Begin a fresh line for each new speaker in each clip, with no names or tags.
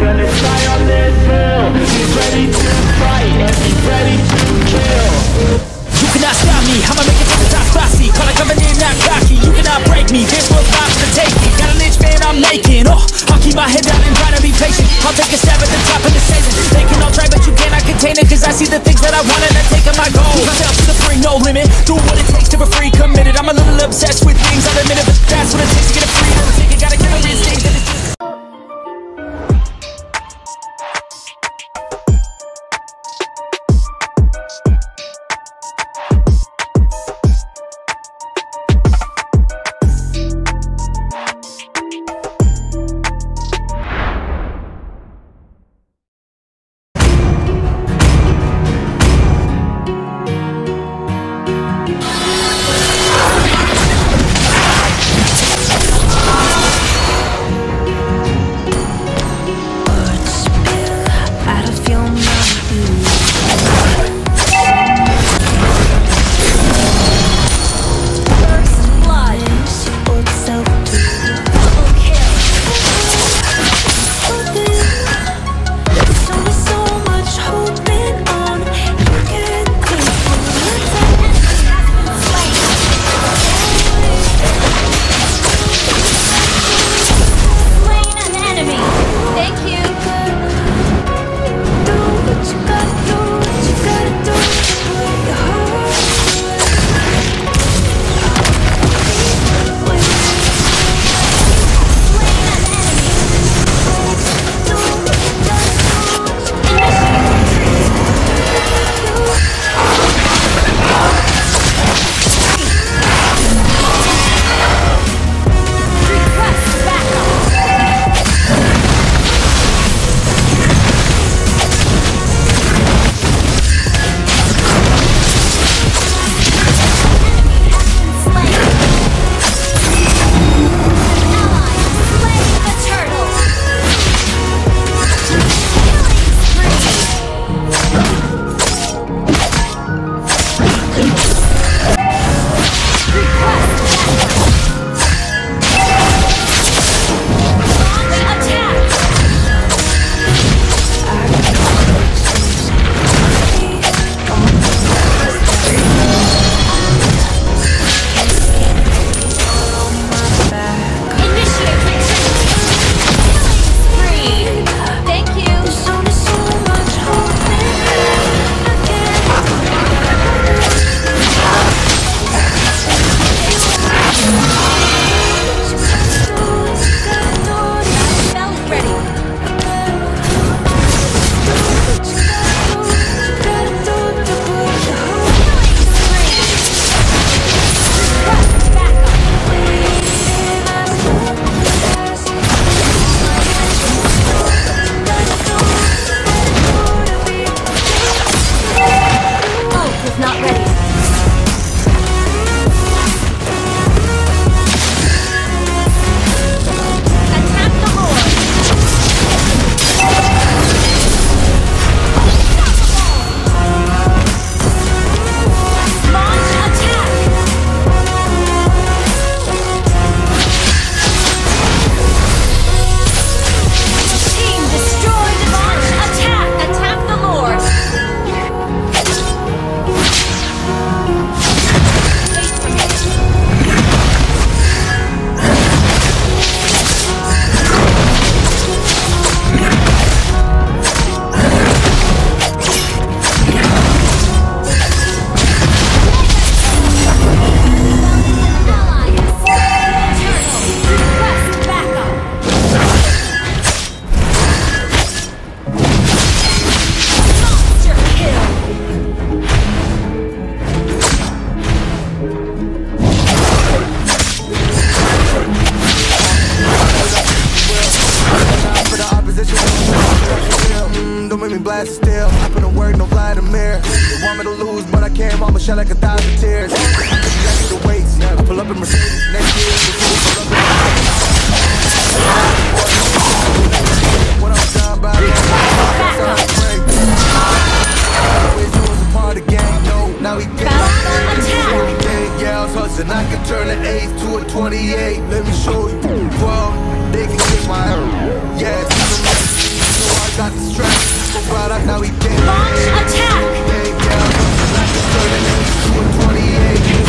gonna die on this hill. He's ready to fight and he's ready to kill.
You cannot stop me, I'ma make it to the top spicy. Call it coming in, not cocky. You cannot break me, this world's mine for the taking. Got a lynch fan, I'm making. I'll keep my head down and try to be patient. I'll take a stab at the top of the season. They can all try, but you cannot contain it. Cause I see the things that I want and I take on my goals. Myself to the free, no limit. Do what it takes to be free, committed. I'm a little obsessed with things, I'll admit it. But that's what it takes to get a freedom ticket. Gotta get a instinct that it's just
blast still. I put in work, no fly in the mirror. They want me to lose, but I can't. Mama shed like 1,000 tears. I need the weights. I pull up in Mercedes next year. What I'm done by, always doing the part of the game. No, now he dead. Yeah, I was hustling. I can turn an 8 to a 28. Let me show you. Well, they can kick my yeah. not distracted. So brought up, now we dead.
Launch attack!
Like a 28.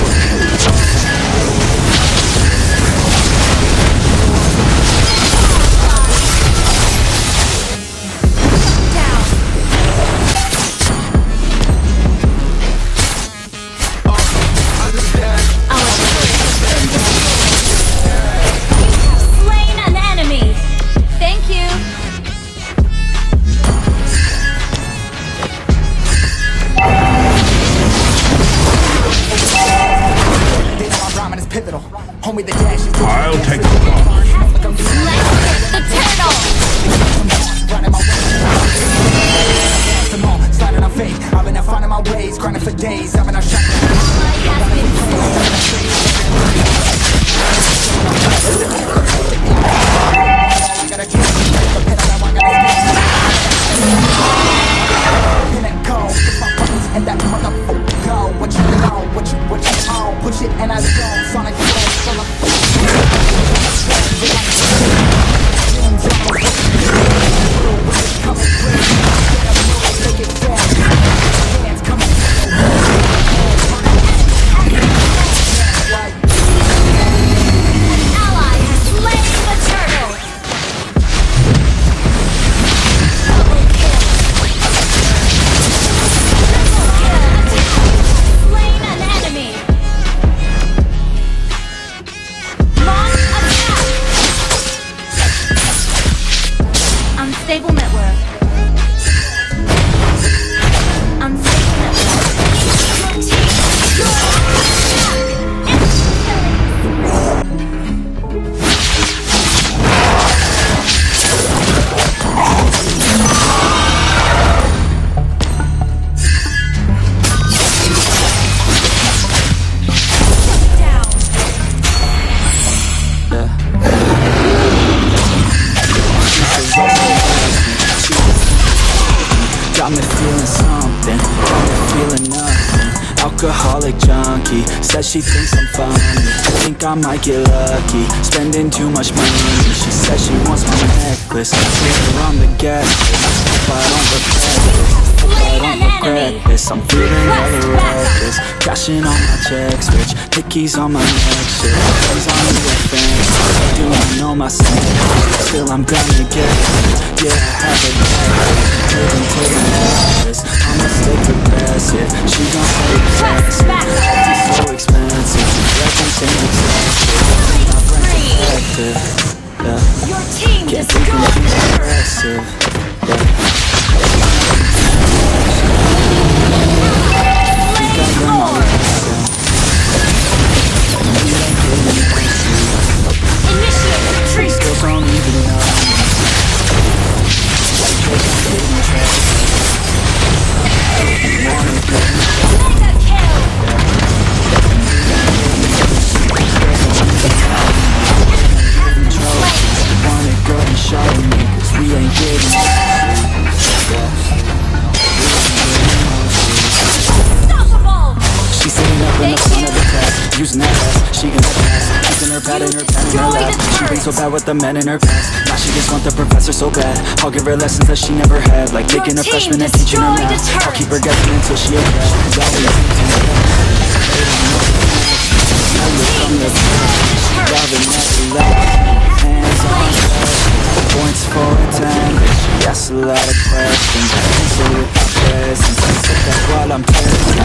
I'll take the ball.
Let's hit the turtle!
Sliding on fate, I've been finding my ways, grinding for days, I've been shot. And that motherfucker go. What you know, what you own. Push it and I zone. Sonic flow, on the
Unstable network. Unstable network. Your team. Your
got me feeling something, got me feeling nothing. Alcoholic junkie, says she thinks I'm funny. Think I might get lucky, spending too much money. She says she wants my necklace, put her on the guest list. Hope I don't regret this, hope I don't regret this. I'm feeling hella reckless, cashing all my checks, rich hickeys on my neck, shit. Plays on the offense, do I know myself? Still I'm gonna get it, yeah I have a necklace. Living till the necklace, I'ma stay progressive. She gon' stay expensive, it's so expensive. Like I'm saying expensive, my brain's effective, yeah.
Your team
Can't think of too aggressive, yeah. Think I learned my lesson.
initiate retreat.
Skills don't even know.
Mega kill.
Want it, go and show me, 'cause we ain't getting
Unstoppable.
She's sitting up in the front of the class, using that ass, she gonna pass. Using her pad and her pen in her lap. She been so bad with the men in her past. Now she just want the professor so bad. I'll give her lessons that she never had, like making a freshman and teaching her math. I'll keep her guessing until she a hands on points for attendance. She asks a lot of questions, I answer with my presence. I sit back while I'm testing.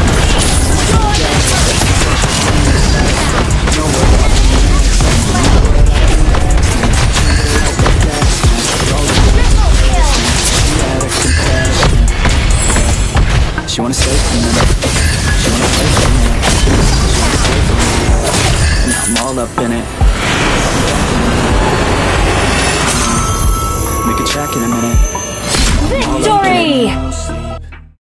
Know what I she wanna stay for me. She wanna play for me. She wanna stay for me. And I'm all up in it. Make a track in a minute.
Victory!